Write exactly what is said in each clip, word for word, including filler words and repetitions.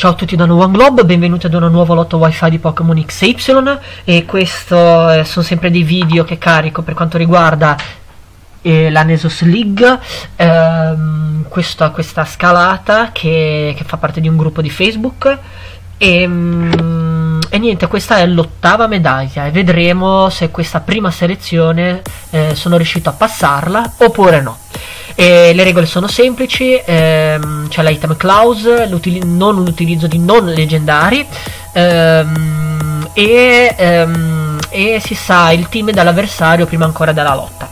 Ciao a tutti da NoOneGlobe, benvenuti ad una nuova lotta wifi di Pokémon X Y. E questo eh, sono sempre dei video che carico per quanto riguarda eh, la Nesos League, ehm, questa, questa scalata che, che fa parte di un gruppo di Facebook. E, mm, e niente, questa è l'ottava medaglia e vedremo se questa prima selezione eh, sono riuscito a passarla oppure no. E le regole sono semplici, ehm, c'è l'item clause, non l'utilizzo di non leggendari, ehm, e, ehm, e si sa il team dall'avversario prima ancora della lotta.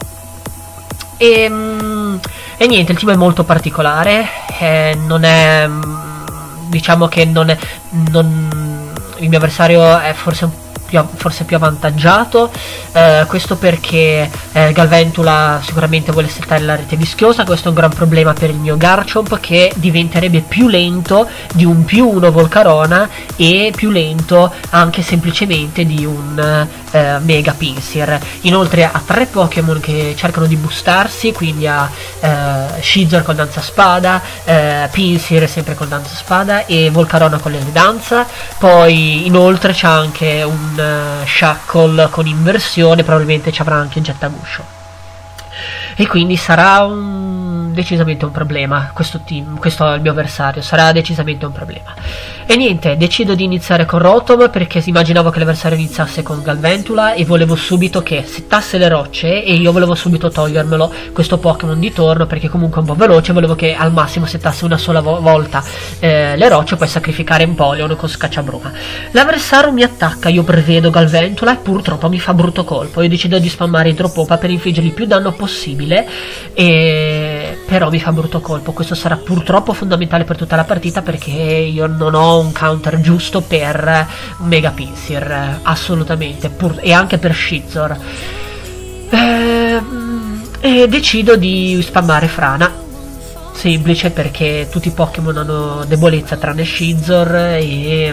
E, e niente, il team è molto particolare, eh, non è, diciamo che non è, non, il mio avversario è forse un Più, forse più avvantaggiato, eh, questo perché eh, Galvantula sicuramente vuole settare la rete vischiosa. Questo è un gran problema per il mio Garchomp, che diventerebbe più lento di un più uno Volcarona e più lento anche semplicemente di un eh, Mega Pinsir. Inoltre ha tre Pokémon che cercano di boostarsi, quindi ha eh, Scizor col Danzaspada, eh, Pinsir sempre col Danzaspada e Volcarona con l'Eledanza. Poi inoltre c'è anche un Shackle con inversione, probabilmente ci avrà anche Jettagusho, e quindi sarà un, decisamente un problema. Questo team, questo è il mio avversario, sarà decisamente un problema. E niente, decido di iniziare con Rotom perché immaginavo che l'avversario iniziasse con Galvantula e volevo subito che settasse le rocce, e io volevo subito togliermelo questo Pokémon di torno perché comunque è un po' veloce. Volevo che al massimo settasse una sola vo volta eh, le rocce e poi sacrificare Empoleon con Scacciabruma. L'avversario mi attacca, io prevedo Galvantula e purtroppo mi fa brutto colpo. Io decido di spammare Idropopa per infliggergli più danno possibile, e però mi fa brutto colpo. Questo sarà purtroppo fondamentale per tutta la partita perché io non ho un counter giusto per Mega Pinsir, assolutamente, pur e anche per Scizor. E, e decido di spammare Frana, semplice perché tutti i Pokémon hanno debolezza tranne Scizor, e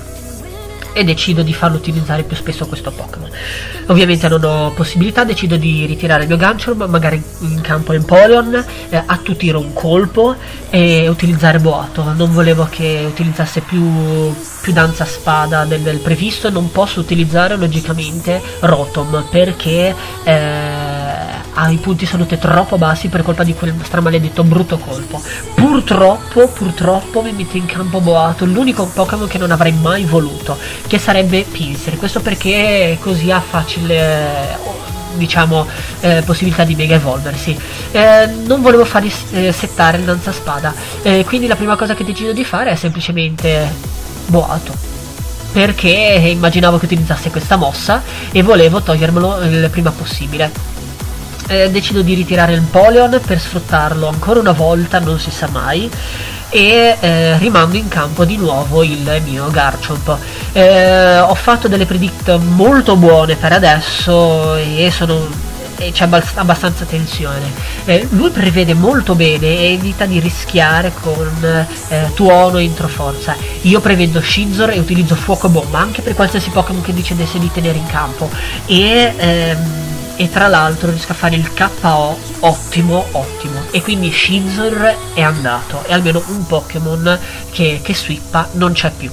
e decido di farlo utilizzare più spesso questo Pokémon. Ovviamente non ho possibilità, decido di ritirare il mio Garchomp, magari in campo Empoleon, eh, attutire un colpo e utilizzare Boato. Non volevo che utilizzasse più, più danza spada del, del previsto. Non posso utilizzare logicamente Rotom perché eh, ha i punti salute troppo bassi per colpa di quel stramaledetto brutto colpo. Purtroppo, purtroppo mi mette in campo Boato, l'unico Pokémon che non avrei mai voluto, che sarebbe Pinsir. Questo perché così ha facile, diciamo, eh, possibilità di mega evolversi. Eh, non volevo fargli eh, settare il Danzaspada, eh, quindi la prima cosa che decido di fare è semplicemente Boato, perché immaginavo che utilizzasse questa mossa e volevo togliermelo il prima possibile. Eh, decido di ritirare il Empoleon per sfruttarlo ancora una volta, non si sa mai, e eh, rimando in campo di nuovo il mio Garchomp. Eh, ho fatto delle predict molto buone per adesso e sono e c'è abbastanza tensione. Eh, lui prevede molto bene e evita di rischiare con eh, Tuono e Introforza. Io prevedo Scizor e utilizzo Fuoco Bomba anche per qualsiasi Pokémon che decidesse di tenere in campo, e ehm, e tra l'altro riesco a fare il K O ottimo ottimo, e quindi Scizor è andato e almeno un Pokémon che, che swippa non c'è più.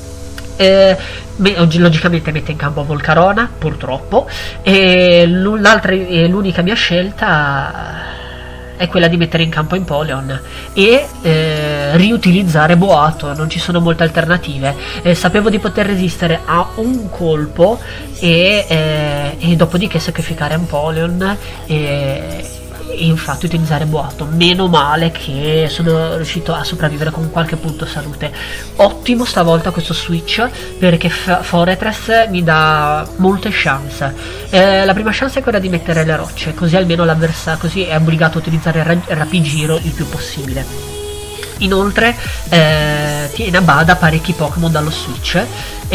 Eh, logicamente mette in campo Volcarona, purtroppo, e l'unica mia scelta è quella di mettere in campo Empoleon e eh, riutilizzare Boato. Non ci sono molte alternative. Eh, sapevo di poter resistere a un colpo e, eh, e dopodiché sacrificare Empoleon e, e infatti utilizzare Boato. Meno male che sono riuscito a sopravvivere con qualche punto salute. Ottimo stavolta questo switch perché Fortress mi dà molte chance. Eh, la prima chance è quella di mettere le rocce, così almeno l'avversario così è obbligato a utilizzare il rapigiro il più possibile. Inoltre eh, tiene a bada parecchi Pokémon dallo switch,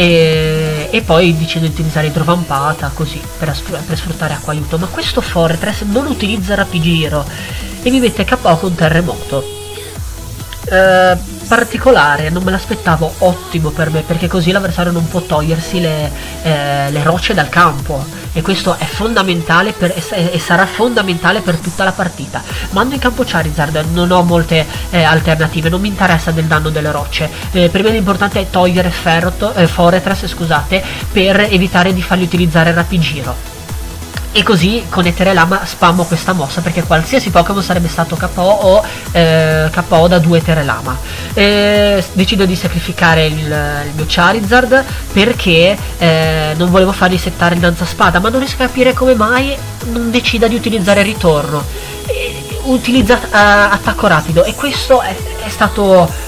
e, e poi decido di utilizzare Idrovampata così per, per sfruttare acqua aiuto. Ma questo Fortress non utilizza rapigiro e mi mette K O con terremoto. Eh, particolare, non me l'aspettavo, ottimo per me, perché così l'avversario non può togliersi le, eh, le rocce dal campo, e questo è fondamentale per, e, e sarà fondamentale per tutta la partita. Mando in campo Charizard, non ho molte eh, alternative, non mi interessa del danno delle rocce, eh, per me l'importante è togliere Ferroto, eh, Forretress, scusate, per evitare di fargli utilizzare Rapigiro. E così con Eterelama spammo questa mossa, perché qualsiasi Pokémon sarebbe stato K O o eh, K O da due Eterelama. Eh, decido di sacrificare il, il mio Charizard perché eh, non volevo fargli settare il Danzaspada, ma non riesco a capire come mai non decida di utilizzare il ritorno. Eh, utilizza uh, attacco rapido, e questo è, è stato...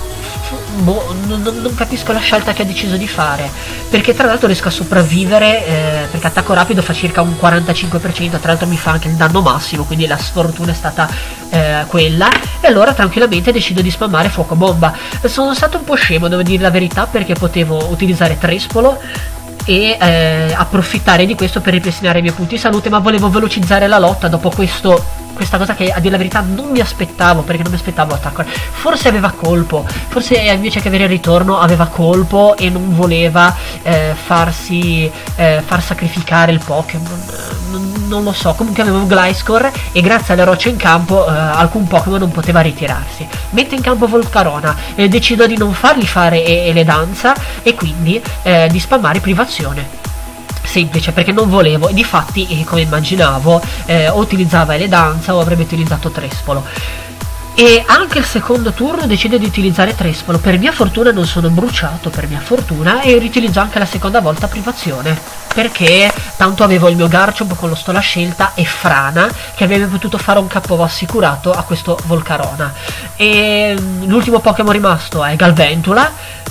Boh, non, non capisco la scelta che ha deciso di fare, perché tra l'altro riesco a sopravvivere, eh, perché attacco rapido fa circa un quarantacinque per cento, tra l'altro mi fa anche il danno massimo, quindi la sfortuna è stata eh, quella, e allora tranquillamente decido di spammare fuoco bomba. Sono stato un po' scemo, devo dire la verità, perché potevo utilizzare Trespolo e eh, approfittare di questo per ripristinare i miei punti di salute, ma volevo velocizzare la lotta dopo questo, questa cosa che a dire la verità non mi aspettavo, perché non mi aspettavo attacco. Forse aveva colpo, forse invece che avere il ritorno aveva colpo e non voleva eh, farsi eh, far sacrificare il Pokémon, non, non lo so. Comunque avevo un Gliscor e grazie alle rocce in campo eh, alcun Pokémon non poteva ritirarsi. Mette in campo Volcarona e decido di non fargli fare Eledanza e quindi eh, di spammare privazione. Semplice, perché non volevo, e difatti eh, come immaginavo eh, o utilizzava Eledanza o avrebbe utilizzato Trespolo. E anche il secondo turno decido di utilizzare Trespolo. Per mia fortuna non sono bruciato, per mia fortuna, e riutilizzo anche la seconda volta privazione, perché tanto avevo il mio Garchomp con lo Stola Scelta e Frana, che avrebbe potuto fare un K O assicurato a questo Volcarona. E l'ultimo Pokémon rimasto è Galvantula,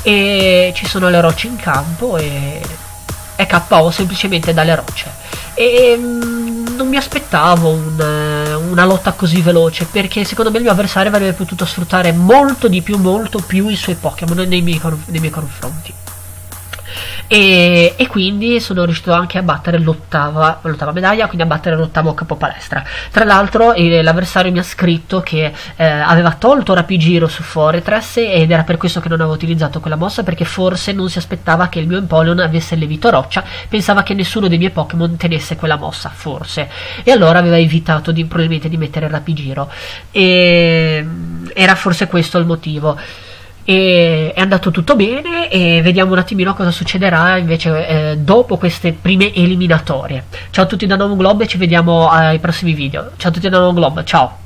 e ci sono le rocce in campo e è K O semplicemente dalle rocce. E mm, non mi aspettavo un, una lotta così veloce, perché secondo me il mio avversario avrebbe potuto sfruttare molto di più, molto più i suoi Pokémon nei miei, nei miei confronti. E, e quindi sono riuscito anche a battere l'ottava, l'ottava medaglia, quindi a battere l'ottavo capo palestra. Tra l'altro eh, l'avversario mi ha scritto che eh, aveva tolto Rapigiro su Forretress ed era per questo che non avevo utilizzato quella mossa, perché forse non si aspettava che il mio Empoleon avesse il Levito Roccia, pensava che nessuno dei miei Pokémon tenesse quella mossa, forse, e allora aveva evitato di, probabilmente di mettere Rapigiro, e era forse questo il motivo. E è andato tutto bene, e vediamo un attimino cosa succederà invece eh, dopo queste prime eliminatorie. Ciao a tutti da Novoglob e ci vediamo ai prossimi video. Ciao a tutti da Novoglob, ciao!